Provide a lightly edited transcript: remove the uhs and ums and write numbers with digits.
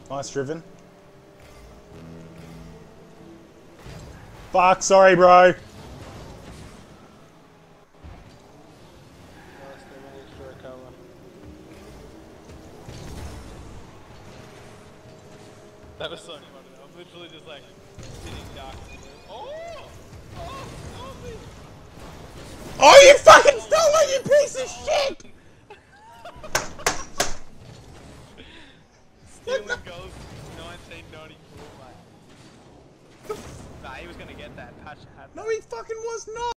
Nice driven. Fuck, sorry, bro. That was so funny. I'm literally just like sitting dark. Oh! Oh, you fucking stole it, you piece of shit! Stealing goals 1994, mate. Nah, he was gonna get that. Patch had that. No, he fucking was not.